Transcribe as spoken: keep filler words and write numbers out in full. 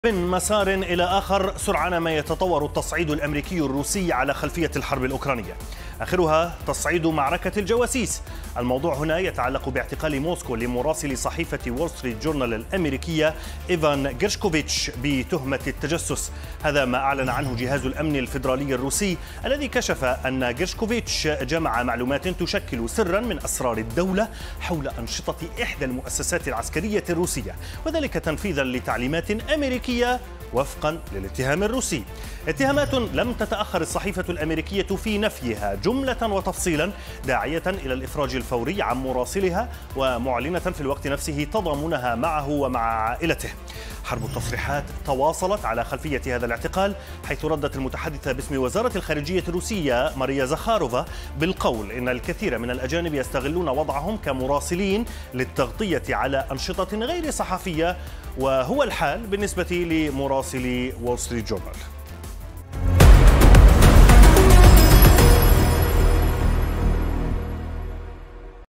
من مسار إلى آخر سرعان ما يتطور التصعيد الأمريكي الروسي على خلفية الحرب الأوكرانية، آخرها تصعيد معركة الجواسيس. الموضوع هنا يتعلق باعتقال موسكو لمراسل صحيفة وول ستريت جورنال الأمريكية إيفان جيرشكوفيتش بتهمة التجسس. هذا ما أعلن عنه جهاز الأمن الفيدرالي الروسي الذي كشف أن جيرشكوفيتش جمع معلومات تشكل سرا من أسرار الدولة حول أنشطة إحدى المؤسسات العسكرية الروسية، وذلك تنفيذا لتعليمات أمريكية وفقا للاتهام الروسي. اتهامات لم تتأخر الصحيفة الأمريكية في نفيها جملة وتفصيلا، داعية إلى الإفراج الفوري عن مراسلها ومعلنة في الوقت نفسه تضامنها معه ومع عائلته. حرب التصريحات تواصلت على خلفية هذا الاعتقال، حيث ردت المتحدثة باسم وزارة الخارجية الروسية ماريا زخاروفا بالقول إن الكثير من الأجانب يستغلون وضعهم كمراسلين للتغطية على أنشطة غير صحفية، وهو الحال بالنسبة لمراسلي وول ستريت جورنال.